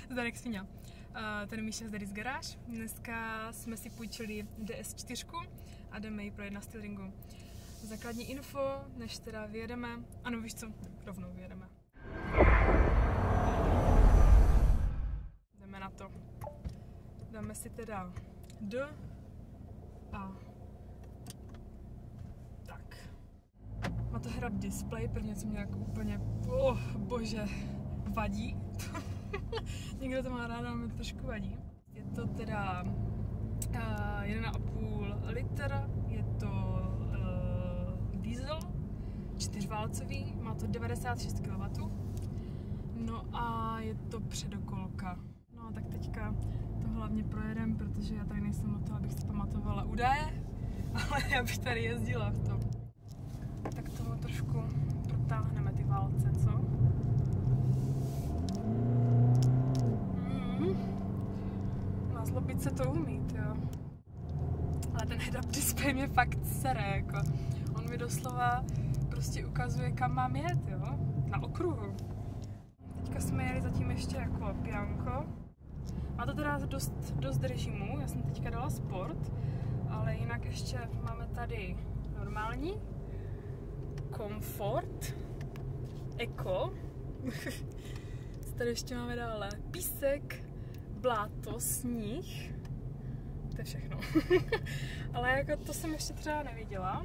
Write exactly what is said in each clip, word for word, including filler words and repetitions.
Zdarek Sviňa. Uh, ten Míša z Daddy's Garage. Dneska jsme si půjčili D S čtyři a jdeme ji projet na stylingu. Základní info, než teda vyjedeme. Ano, víš co? Rovnou vyjedeme. Jdeme na to. Dáme si teda D a tak. Má to hrad display, prvně co mě jako úplně, oh, bože, vadí. Někdo to má ráda, mě to trošku vadí. Je to teda uh, jeden a půl litr, je to uh, diesel, čtyřválcový, má to devadesát šest kilowattů. No a je to předokolka. No a tak teďka to hlavně projedem, protože já tady nejsem na to, abych si pamatovala údaje, ale já bych tady jezdila v tom. Tak tomu trošku protáhneme ty válce, co? Mm. Na zlobit se to umí, jo. Ale ten head-up display mě fakt sere, jako. On mi doslova prostě ukazuje, kam mám jet, jo. Na okruhu. Teďka jsme jeli zatím ještě jako pianko. Má to teda dost, dost režimu, já jsem teďka dala sport, ale jinak ještě máme tady normální, komfort, eko, co tady ještě máme dále, písek, bláto, sníh, to je všechno. Ale jako to jsem ještě třeba neviděla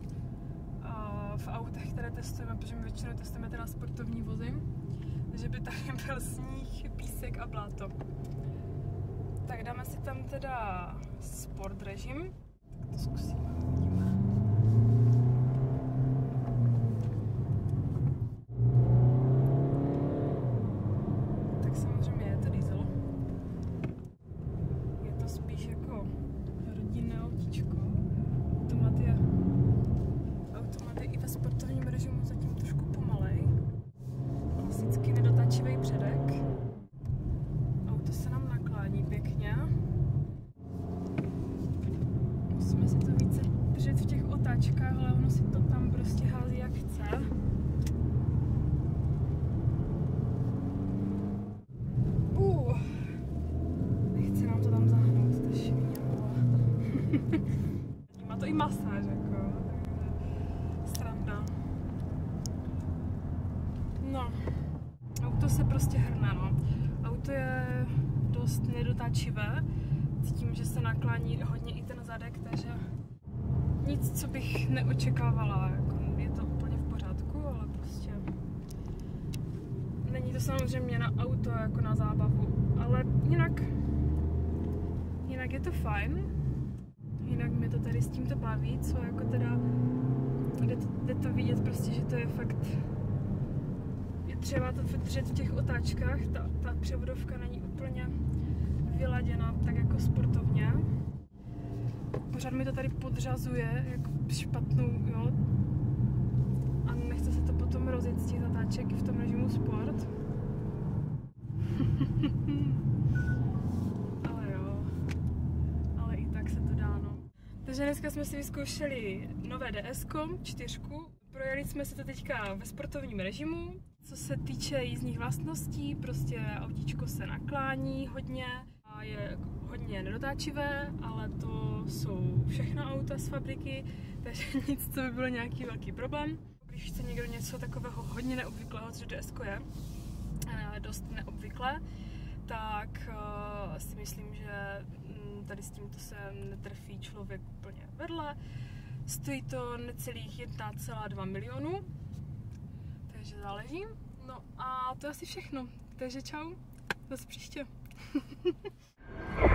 v autech, které testujeme, protože my většinou testujeme teda sportovní vozy, že by tady byl sníh, písek a bláto. Tak dáme si tam teda sport režim. Tak to zkusíme, uvidíme. Tak samozřejmě je to diesel. Je to spíš jako rodinné autíčko. Automat je, automat je i ve sportovním režimu zatím trošku pomalej. Klasicky nedotačivý předek. Auto se nám naklání pěkně. Musíme si to více držet v těch otáčkách, ale ono si to tam prostě hází jak chce. Uh, nechce nám to tam zahnout, ta švíňa. Má to i masáž, jako, takže sranda. No, auto se prostě hrne, no. Auto je dost nedotačivé, cítím, že se naklání hodně i ten zadek, takže nic, co bych neočekávala, jako je to úplně v pořádku, ale prostě není to samozřejmě na auto jako na zábavu, ale jinak, jinak je to fajn, jinak mě to tady s tímto baví, co jako teda jde to, jde to vidět prostě, že to je fakt. Třeba to držet v těch otáčkách, ta, ta převodovka není úplně vyladěna tak jako sportovně. Pořád mi to tady podřazuje, jako špatnou, jo. A nechce se to potom rozjet z těch zatáček i v tom režimu sport. Ale jo, ale i tak se to dá, no. Takže dneska jsme si vyzkoušeli nové D S ko, čtyřku. Projeli jsme se to teďka ve sportovním režimu. Co se týče jízdních vlastností, prostě autíčko se naklání hodně a je hodně nedotáčivé, ale to jsou všechna auta z fabriky, takže nic, co by bylo nějaký velký problém. Když chce někdo něco takového hodně neobvyklého, což D S ko je, dost neobvyklé, tak uh, si myslím, že tady s tímto se netrefí člověk úplně vedle. Stojí to necelých jedna celá dva milionu, takže záleží. No a to je asi všechno. Takže čau, zase příště.